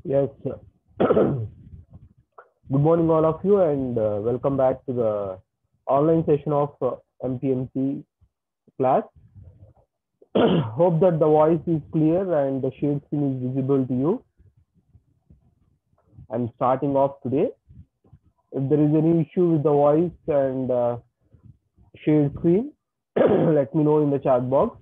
Yes. Good morning, all of you, and welcome back to the online session of MPMC class. Hope that the voice is clear and the shade screen is visible to you. I'm starting off today. If there is any issue with the voice and shade screen, let me know in the chat box.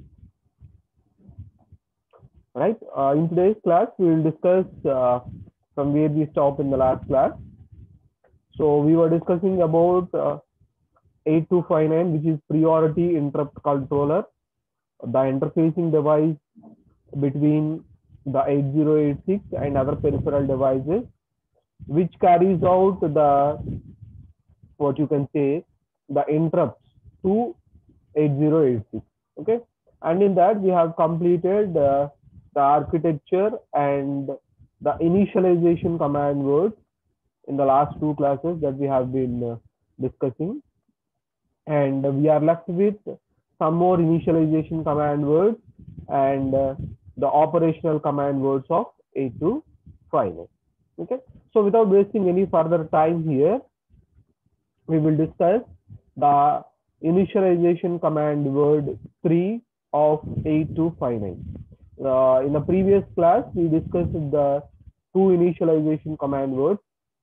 Right. In today's class, we will discuss from where we stopped in the last class. So we were discussing about 8259, which is priority interrupt controller, the interfacing device between the 8086 and other peripheral devices, which carries out the, what you can say, the interrupts to 8086. Okay. And in that, we have completed the architecture and the initialization command words in the last two classes that we have been discussing. And we are left with some more initialization command words and the operational command words of 8259. Okay. So without wasting any further time here, we will discuss the initialization command word 3 of 8259. In the previous class, we discussed the two initialization command words,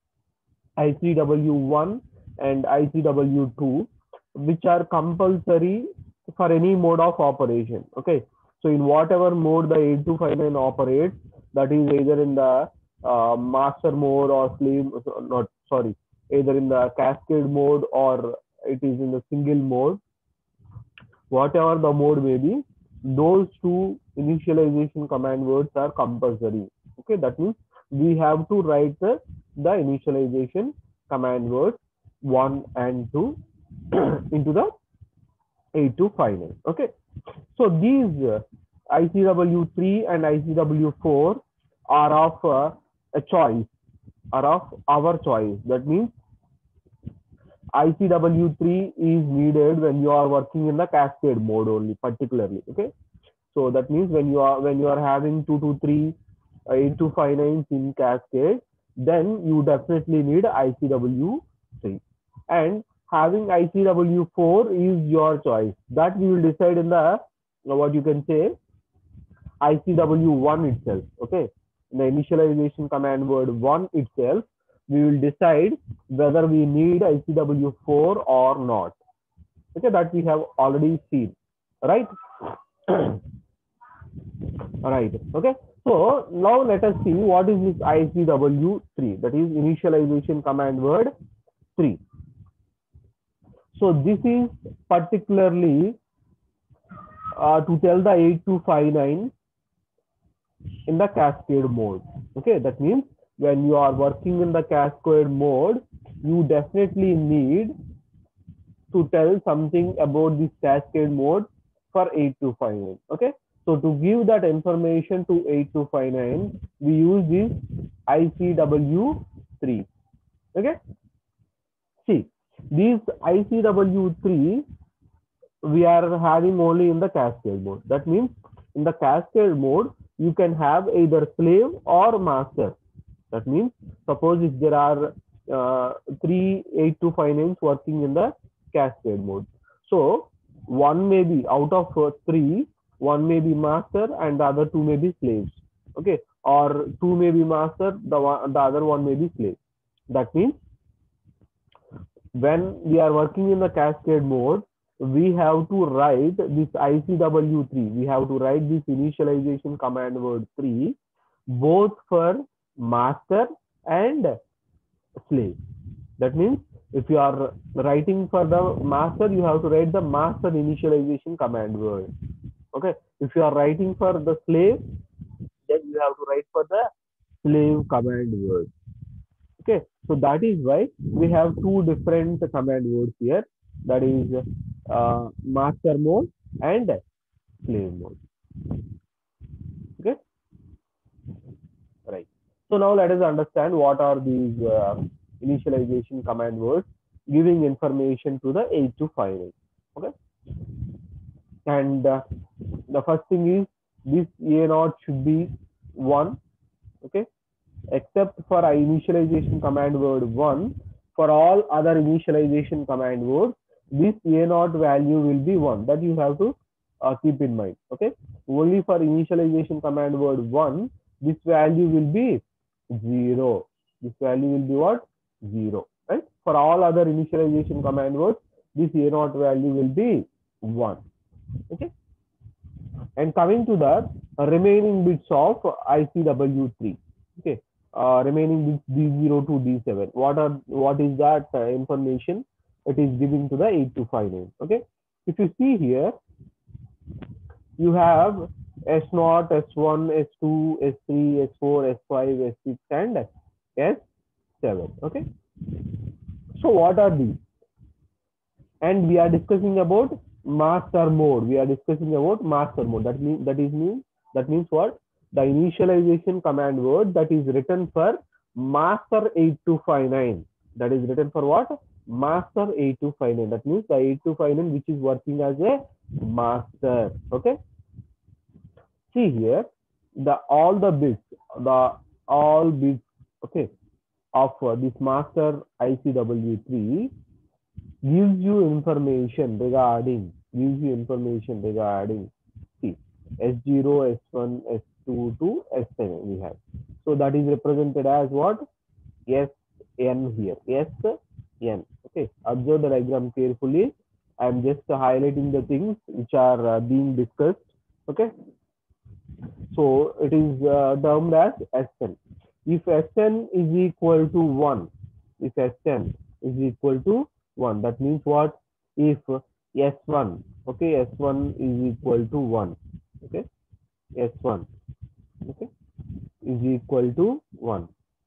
ICW1 and ICW2, which are compulsory for any mode of operation. Okay. So in whatever mode the 8259 operates, that is either in the master mode or slave, not sorry, either in the cascade mode or it is in the single mode, whatever the mode may be, those two initialization command words are compulsory. Okay, that means we have to write the initialization command words 1 and 2 into the 8259. Okay, so these ICW3 and ICW4 are of a choice, are of our choice. That means ICW3 is needed when you are working in the cascade mode only, particularly. Okay, so that means when you are having 223 8259 in cascade, then you definitely need ICW3. And having ICW4 is your choice. That we will decide in the, what you can say, ICW1 itself. Okay, in the initialization command word 1 itself, we will decide whether we need ICW4 or not. Okay, that we have already seen, right? All right. Okay. So now let us see what is this ICW3, that is initialization command word 3. So this is particularly to tell the 8259 in the cascade mode. Okay, that means when you are working in the cascade mode, you definitely need to tell something about this cascade mode for 8259. Okay, so to give that information to 8259, we use this ICW3. Okay, see, these ICW3 we are having only in the cascade mode. That means in the cascade mode, you can have either slave or master. That means suppose if there are 3 8259s working in the cascade mode. So one may be out of 3, one may be master and the other two may be slaves. Okay, or two may be master, the other one may be slave. That means when we are working in the cascade mode, we have to write this ICW3. We have to write this initialization command word 3, both for master and slave. That means if you are writing for the master, you have to write the master initialization command word. Okay. If you are writing for the slave, then you have to write for the slave command word. Okay, so that is why we have two different command words here. That is master mode and slave mode. Okay, right. So now let us understand what are these initialization command words giving information to the 8258. Okay, and the first thing is this A0 should be 1. Okay, except for initialization command word 1. For all other initialization command words, this A0 value will be 1. That you have to keep in mind. Okay. Only for initialization command word 1, this value will be 0. This value will be what? 0. Right. For all other initialization command words, this A0 value will be 1. Okay. And coming to the remaining bits of ICW3. Okay. Remaining bits D0 to D7. What is that information? It is giving to the 8259. Okay. If you see here, you have S0, S1, S2, S3, S4, S5, S6, and S7. Okay. So what are these? And we are discussing about master mode. We are discussing about master mode. That means what? The initialization command word that is written for master 8259. That is written for what? Master 8259. That means the 8259 which is working as a master. Okay. See here, all bits, okay, of this master ICW3 gives you information regarding see, S0, S1, S2 to S7 we have. So that is represented as what? Sn here. Sn. Okay. Observe the diagram carefully. I am just highlighting the things which are being discussed. Okay. So it is termed as Sn. If Sn is equal to 1, that means what? If S1, okay, S1 is equal to 1, okay, S1, okay, is equal to 1,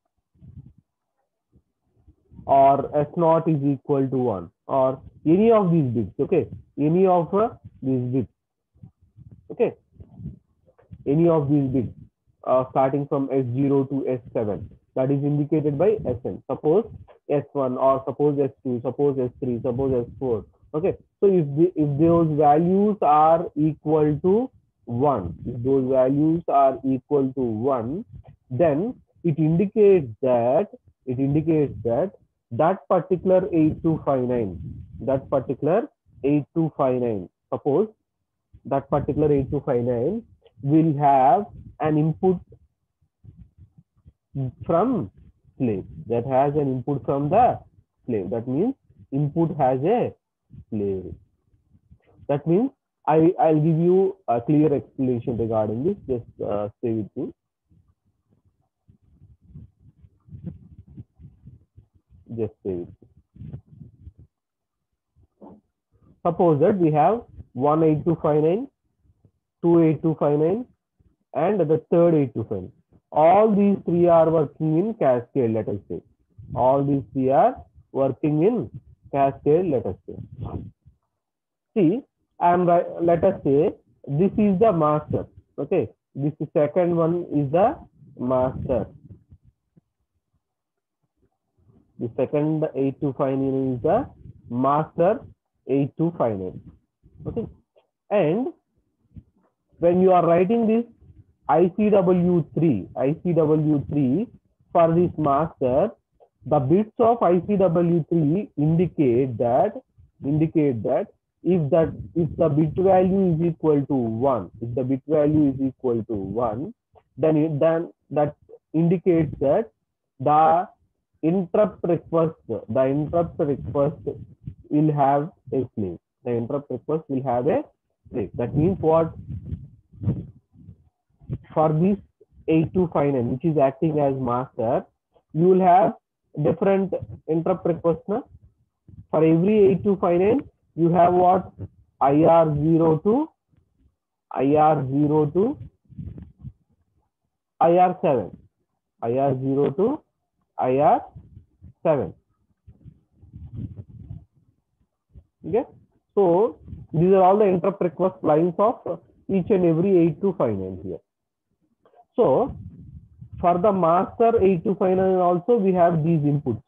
or S0 is equal to 1, or any of these bits, okay, any of these bits, okay, any of these bits starting from S0 to S7, that is indicated by Sn. Suppose S1, or suppose S2, suppose S3, suppose S4. Okay, so if those values are equal to 1, then it indicates that that particular 8259, suppose that particular 8259 will have an input from slave, that has an input from the slave. That means input has a slave. That means I'll give you a clear explanation regarding this. Just stay with me. Suppose that we have 18259, 28259, and the third 8259. All these three are working in cascade, let us say. Let us say. See, let us say this is the master. Okay, this second one is the master. The second 8259 is the master 8259. Okay, and when you are writing this ICW3 for this master, the bits of ICW3 indicate that if the bit value is equal to 1, then that indicates that the interrupt request will have a slave. That means what? For this 8259, which is acting as master, you will have different interrupt requests. Na? For every 8259, you have what? IR0 to IR7. IR0 to IR7. Okay. So these are all the interrupt request lines of each and every 8259 here. So for the master 8259 also we have these inputs.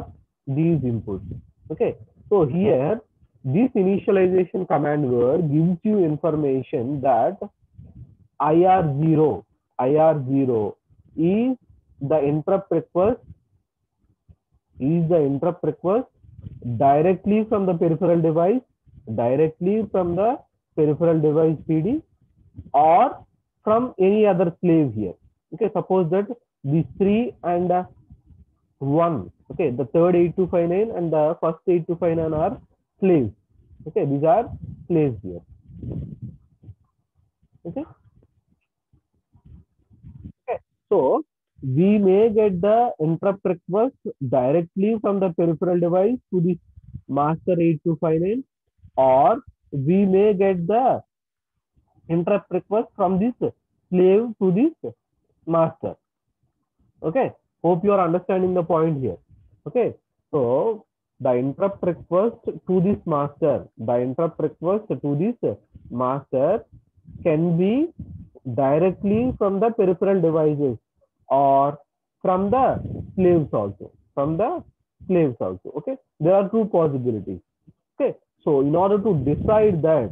Okay. So here this initialization command word gives you information that IR0 is the interrupt request directly from the peripheral device, PD, or from any other slave here. Okay, suppose that these three and one. Okay, the third 8259 and the first 8259 are slaves. Okay, these are slaves here. Okay. Okay. So we may get the interrupt request directly from the peripheral device to the master 8259, or we may get the interrupt request from this slave to this master. Okay. Hope you are understanding the point here. Okay. So the interrupt request to this master, can be directly from the peripheral devices or from the slaves also. Okay. There are two possibilities. Okay. So in order to decide that,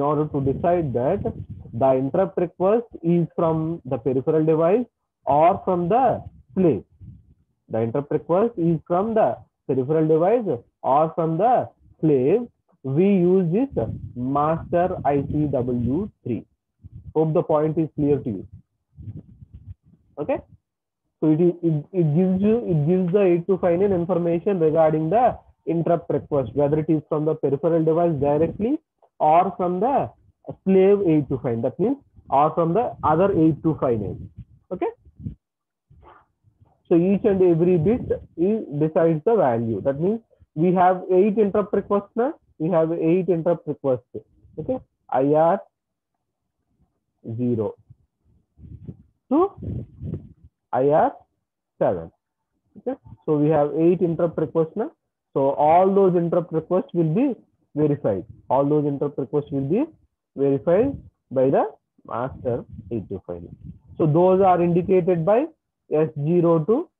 the interrupt request is from the peripheral device or from the slave. The interrupt request is from the peripheral device or from the slave. We use this master ICW3. Hope the point is clear to you. Okay. So it gives the 8259 information regarding the interrupt request, whether it is from the peripheral device directly or from the slave 8259. That means or from the other 8259. Okay. So each and every bit decides the value. That means we have 8 interrupt requests now. Okay. IR 0 to IR 7. Okay. So we have 8 interrupt requests now. So all those interrupt requests will be verified. By the master 8259. So those are indicated by S0 to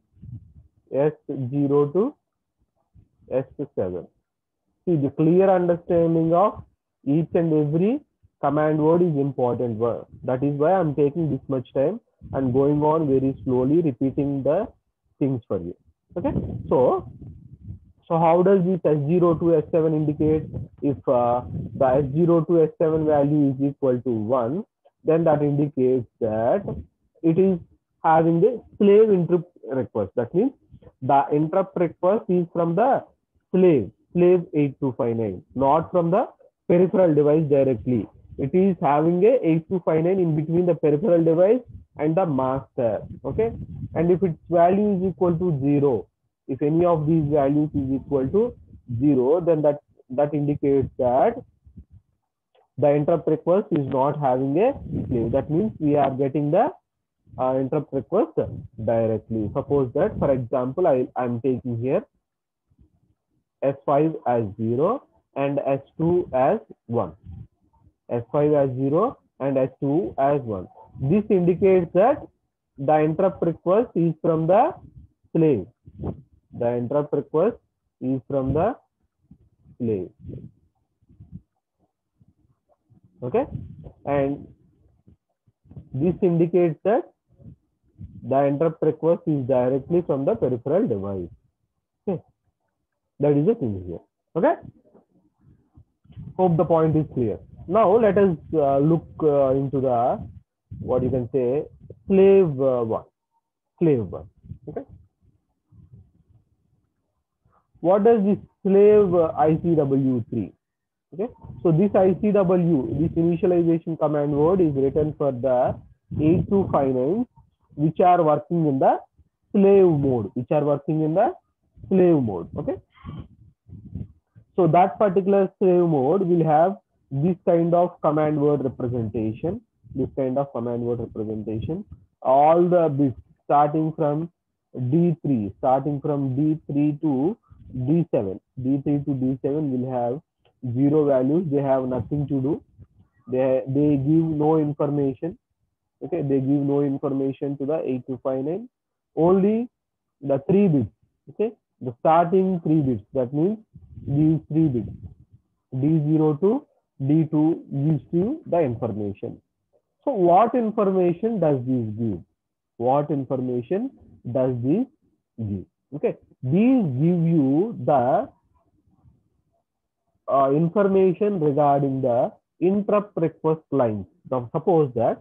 S7. See, the clear understanding of each and every command word is important. That is why I'm taking this much time and going on very slowly, repeating the things for you. Okay. So how does this S0 to S7 indicate? If the S0 to S7 value is equal to 1, then that indicates that it is having a slave interrupt request. That means the interrupt request is from the slave 8259, not from the peripheral device directly. It is having a 8259 in between the peripheral device and the master. Okay. And if its value is equal to 0, if any of these values is equal to 0, then that indicates that the interrupt request is not having a slave. That means we are getting the interrupt request directly. Suppose that, for example, I'm taking here S5 as 0 and S2 as 1. S5 as 0 and S2 as 1. This indicates that the interrupt request is from the slave. Okay. And this indicates that the interrupt request is directly from the peripheral device. Okay. That is the thing here. Okay. Hope the point is clear. Now let us look into the, what you can say, slave one. Okay. What does this slave ICW3? Okay. So this ICW, this initialization command word is written for the 8259 which are working in the slave mode. Okay. So that particular slave mode will have this kind of command word representation. All the bits starting from D3 to D7. D3 to D7 will have 0 values. They have nothing to do. They give no information. Okay, they give no information to the 8259. Only the 3 bits. Okay, the starting 3 bits. That means these 3 bits. D0 to D2 gives you the information. So what information does this give? What information does this give? Okay, these give you the information regarding the interrupt request lines. Now, suppose that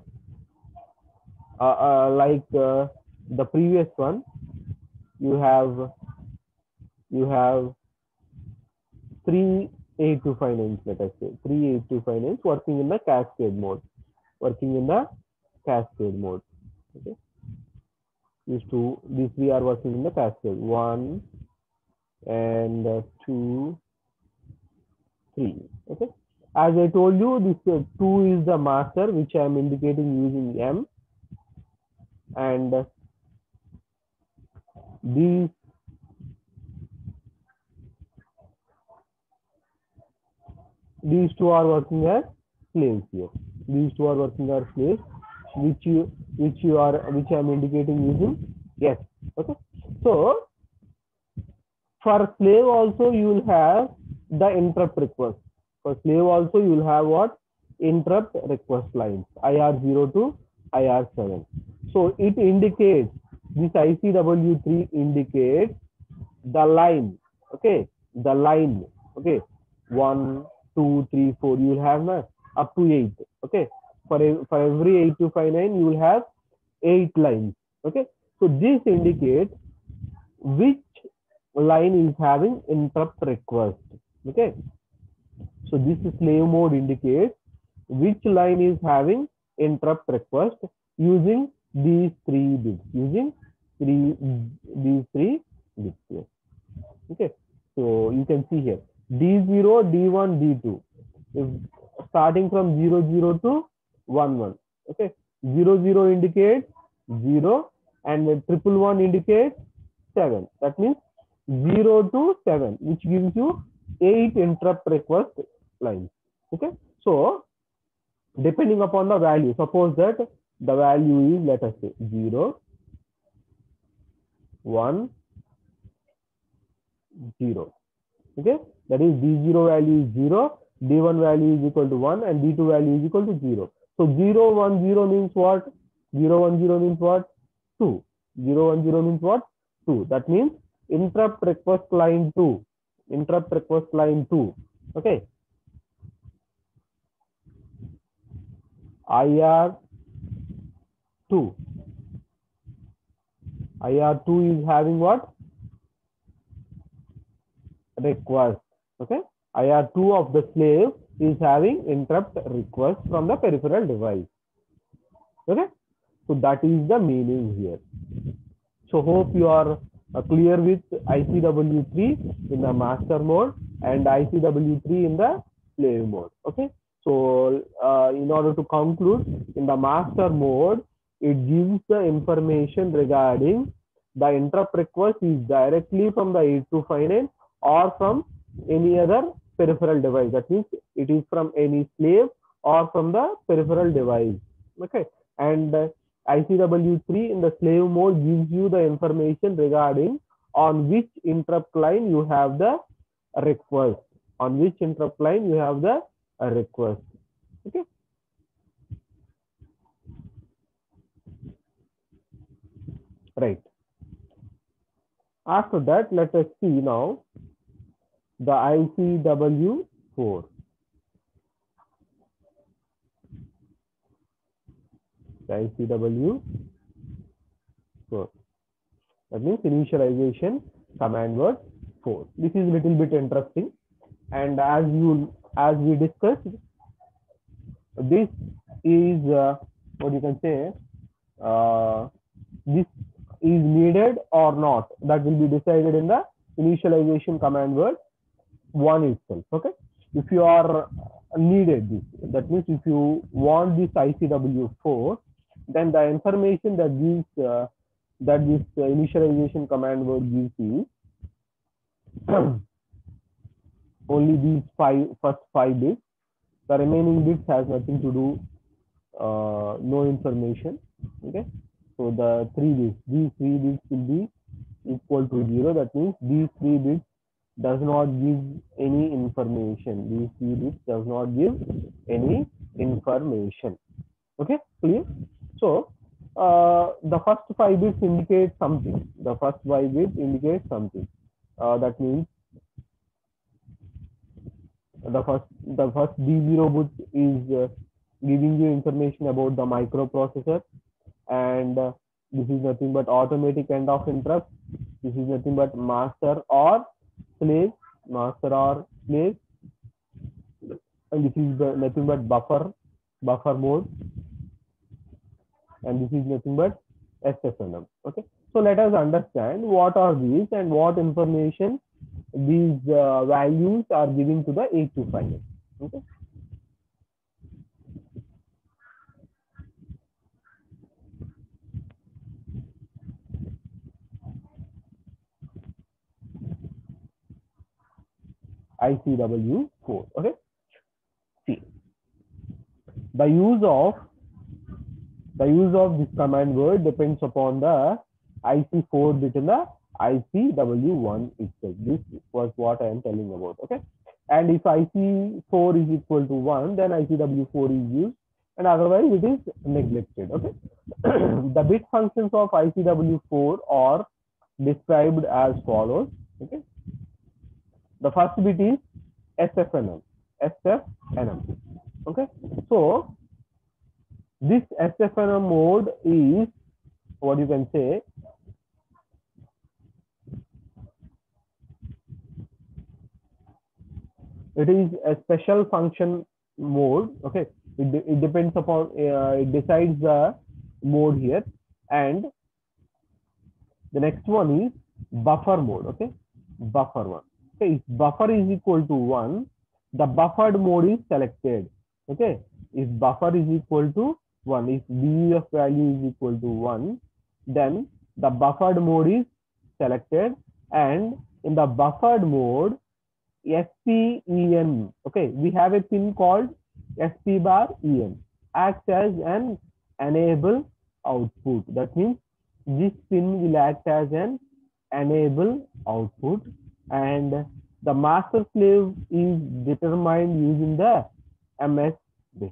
like the previous one, you have three 8259s, let us say three 8259s working in the cascade mode, Okay, these three are working in the cascade. One and two, three. Okay. As I told you, this two is the master, which I am indicating using M, and these two are working as slaves here. These two are working as slaves, which I am indicating using yes. Okay. So for slave also you will have the interrupt request. For slave also you will have what? Interrupt request lines, IR0 to IR7. So it indicates, this ICW3 indicates the line. Okay, the line. Okay, 1, 2, 3, 4. You will have up to 8. Okay, for every 8259 you will have 8 lines. Okay, so this indicates which line is having interrupt request. Okay, so this slave mode indicates which line is having interrupt request using these three bits. These three bits here. Okay, so you can see here D0, D1, D2. If starting from 00 to 11. Okay, 00 indicates 0 and 111 indicates 7. That means 0 to 7, which gives you 8 interrupt request lines. Okay, so depending upon the value, suppose that the value is, let us say 0, 1, 0. Okay, that is D0 value is 0, D1 value is equal to 1, and D2 value is equal to 0. So 0, 1, 0 means what? 0, 1, 0 means what? 2. 0, 1, 0 means what? 2. That means interrupt request line 2. Interrupt request line 2. Okay. IR2. IR2 is having what? Request. Okay. IR2 of the slave is having interrupt request from the peripheral device. Okay. So that is the meaning here. So hope you are clear with ICW3 in the master mode and ICW3 in the slave mode. Okay. So in order to conclude, in the master mode, it gives the information regarding the interrupt request is directly from the 8259 or from any other peripheral device. That means it is from any slave or from the peripheral device. Okay. And ICW3 in the slave mode gives you the information regarding on which interrupt line you have the request. On which interrupt line you have the request. Okay. Right. After that, let us see now the ICW4. The ICW4. That means initialization command word 4. This is a little bit interesting. And as we discussed, this is what you can say, this is needed or not. That will be decided in the initialization command word 1 itself. Okay, if you are needed this, that means if you want this ICW4, then the information that this initialization command word gives you only these first five bits. The remaining bits has nothing to do, no information. Okay, so the these three bits will be equal to 0. That means these 3 bits does not give any information. These 3 bits does not give any information. Okay, clear? So the first 5 bits indicate something. The first 5 bits indicate something. That means the first D0 bit is giving you information about the microprocessor, and this is nothing but automatic end of interrupt. This is nothing but master or slave, and this is nothing but buffer mode, and this is nothing but SFNM. Okay, so let us understand what are these and what information these values are giving to the 8258. Okay. ICW4. Okay. See, the use of this command word depends upon the IC4 bit in the ICW1 itself. This was what I am telling about. Okay. And if IC4 is equal to 1, then ICW4 is used, and otherwise it is neglected. Okay. The bit functions of ICW4 are described as follows. Okay. The first bit is SFNM. Okay. So this SFNM mode is what you can say. It is a special function mode. Okay. It depends upon, it decides the mode here. And the next one is buffer mode. Okay. Buffer one. Okay. If buffer is equal to 1, the buffered mode is selected. Okay. If buffer is equal to 1, if BUF value is equal to 1, then the buffered mode is selected, and in the buffered mode, SPEN, okay, we have a pin called SP bar EN, acts as an enable output. That means this pin will act as an enable output, and the master slave is determined using the MS bit.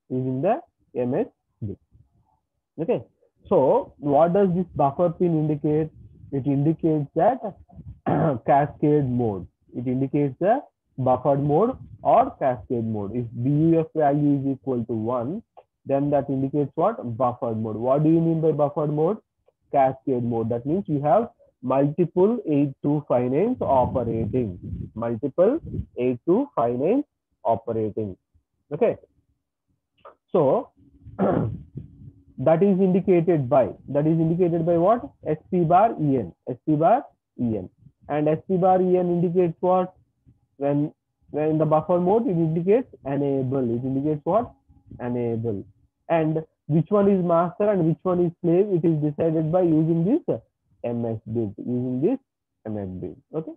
Okay. So what does this buffer pin indicate? It indicates that cascade mode. It indicates the buffered mode or cascade mode. If BUF value is equal to 1, then that indicates what? Buffered mode. What do you mean by buffered mode? Cascade mode. That means you have multiple 8259s operating. Multiple 8259s operating. Okay. So that is indicated by what? SP bar EN. And SP bar EN indicates what? When in the buffer mode, it indicates enable. It indicates what? Enable. And which one is master and which one is slave? It is decided by using this MS bit. Okay.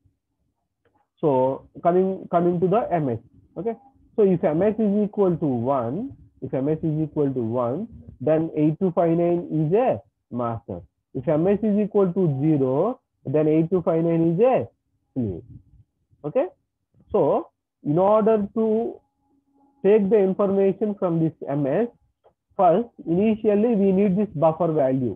So coming to the MS. Okay. So if MS is equal to 1, then 8259 is a master. If MS is equal to 0, then 8259 is a slave. Okay. So in order to take the information from this MS, first initially we need this buffer value.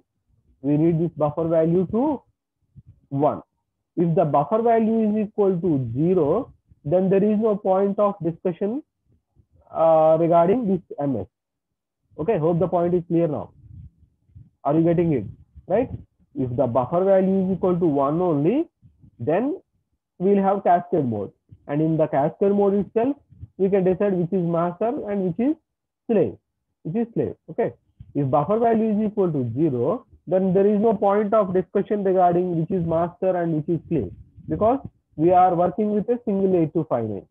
To 1. If the buffer value is equal to 0, then there is no point of discussion regarding this MS. Okay, hope the point is clear now. Are you getting it? Right? If the buffer value is equal to 1 only, then we'll have cascade mode. And in the cascade mode itself, we can decide which is master and which is slave. Okay. If buffer value is equal to 0, then there is no point of discussion regarding which is master and which is slave, because we are working with a single 8259.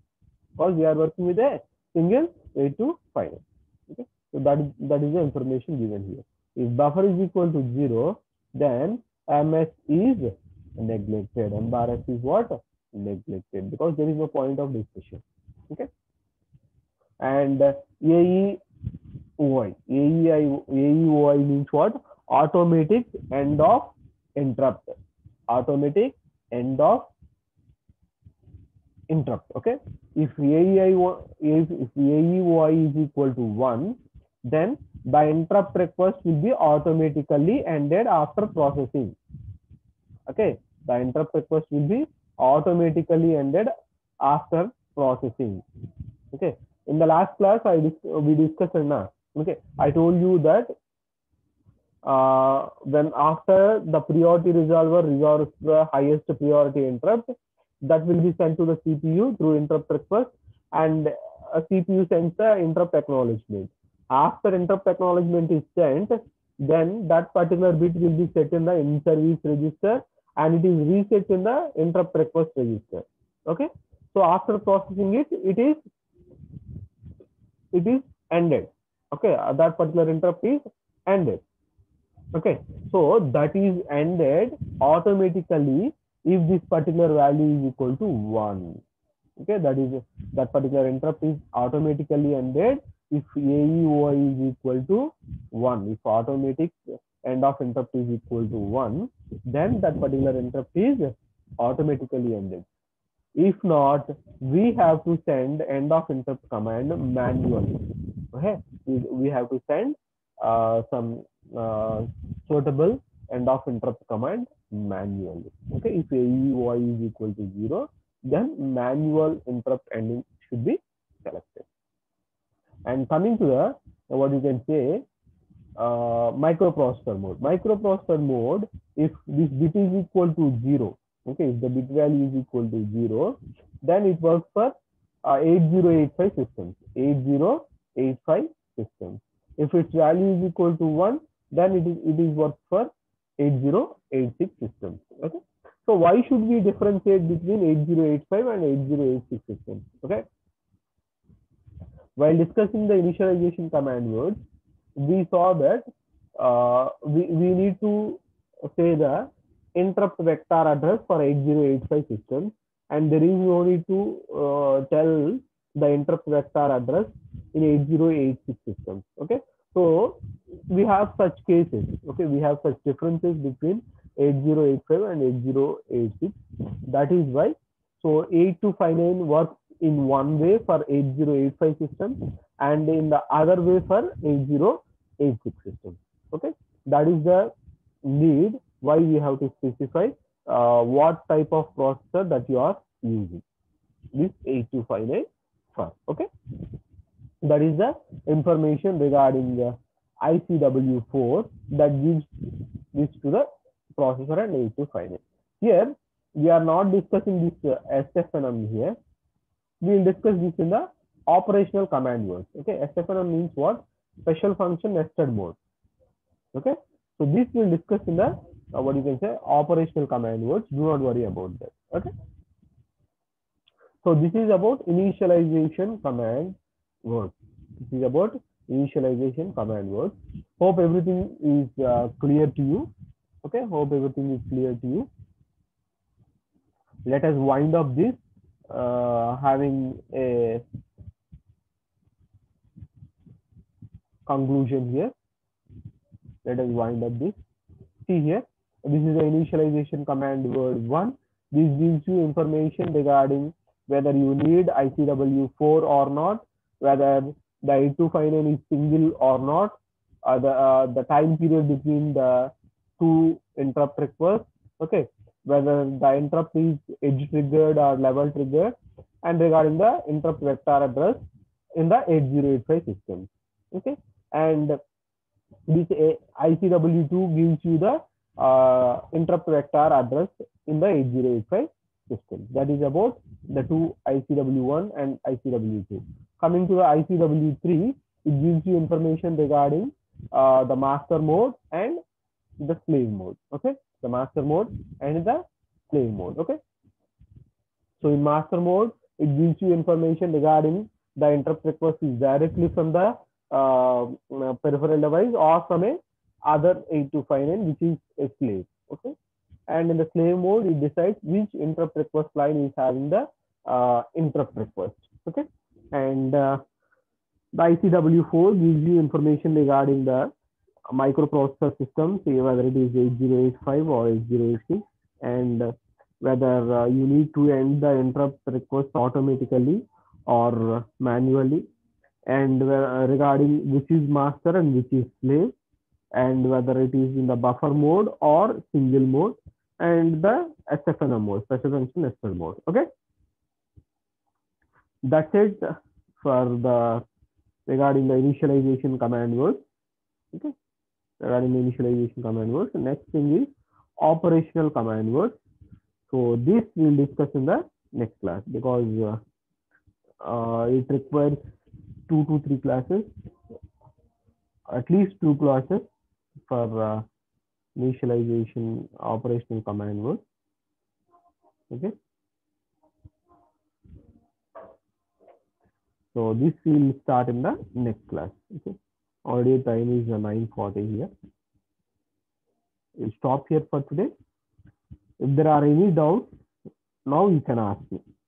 Okay. So that is the information given here. If buffer is equal to 0, then MS is neglected. MBRS is what? Neglected, because there is no point of discussion. Okay. And AEOI means what? Automatic end of interrupt. Okay. If AEOI is equal to 1, then the interrupt request will be automatically ended after processing. Okay, the interrupt request will be automatically ended after processing. Okay, in the last class we discussed now. Okay, I told you that when after the priority resolver resolves the highest priority interrupt, that will be sent to the CPU through interrupt request, and a CPU sends the interrupt acknowledgement. After interrupt acknowledgement is sent, then that particular bit will be set in the in service register and it is reset in the interrupt request register. Okay, so after processing it, it is ended. Okay, that particular interrupt is ended. Okay, so that is ended automatically if this particular value is equal to 1. Okay, that particular interrupt is automatically ended if AEOI is equal to 1. If automatic end of interrupt is equal to 1, then that particular interrupt is automatically ended. If not, we have to send end of interrupt command manually. Okay, we have to send some suitable end of interrupt command manually. Okay, if AEOI is equal to 0, then manual interrupt ending should be selected. And coming to the what you can say microprocessor mode. Microprocessor mode, if this bit is equal to 0, okay, if the bit value is equal to 0, then it works for 8085 systems. 8085 systems. If its value is equal to 1, then it is works for 8086 systems. Okay. So why should we differentiate between 8085 and 8086 systems? Okay. While discussing the initialization command words, we saw that we need to say the interrupt vector address for 8085 systems, and there is no need to tell the interrupt vector address in 8086 systems. Okay, so we have such cases. Okay, we have such differences between 8085 and 8086. That is why, so 8259 works in one way for 8085 system and in the other way for 8086 system. Okay, that is the need why we have to specify what type of processor that you are using this 8259 for. Okay, that is the information regarding the ICW4 that gives this to the processor and 8259. Here we are not discussing this SFNM here. We will discuss this in the operational command words. Okay, SFNM means what? Special function nested mode. Okay, so this we will discuss in the what you can say operational command words. Do not worry about that. Okay, so this is about initialization command words. This is about initialization command words. Hope everything is clear to you. Okay, hope everything is clear to you. Let us wind up this having a conclusion here. Let us wind up this. See here, this is the initialization command word 1. This gives you information regarding whether you need ICW4 or not, whether the 8259 is single or not, the time period between the two interrupt requests, okay, whether the interrupt is edge triggered or level triggered, and regarding the interrupt vector address in the 8085 system. Okay, and this ICW2 gives you the interrupt vector address in the 8085 system. That is about the two ICW1 and ICW2. Coming to the ICW3, it gives you information regarding the master mode and the slave mode. Okay, the master mode and the slave mode. Okay, so in master mode, it gives you information regarding the interrupt request is directly from the peripheral device or from a other 8259 which is a slave. Okay, and in the slave mode, it decides which interrupt request line is having the interrupt request. Okay, and the ICW4 gives you information regarding the microprocessor system, say whether it is 8085 or 8086, and whether you need to end the interrupt request automatically or manually, and regarding which is master and which is slave, and whether it is in the buffer mode or single mode, and the SFN mode, special function nested mode. Okay, that's it for the regarding the initialization command words. Okay, regarding the initialization command words. The next thing is operational command words. So this we'll discuss in the next class, because it requires 2 to 3 classes, at least 2 classes for initialization operational command words. Okay, so this will start in the next class. Okay, already time is 9:40 here. We'll stop here for today. If there are any doubts, now you can ask me.